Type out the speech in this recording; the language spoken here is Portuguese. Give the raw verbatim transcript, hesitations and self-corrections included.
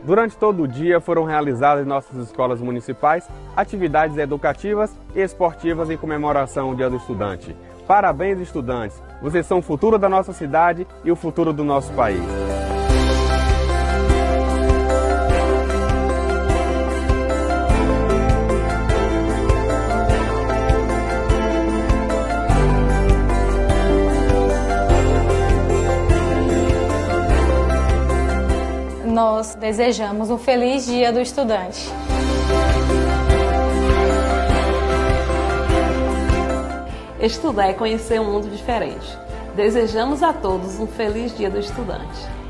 Durante todo o dia foram realizadas em nossas escolas municipais atividades educativas e esportivas em comemoração ao Dia do Estudante. Parabéns, estudantes! Vocês são o futuro da nossa cidade e o futuro do nosso país. Nós desejamos um feliz Dia do Estudante. Estudar é conhecer um mundo diferente. Desejamos a todos um feliz Dia do Estudante.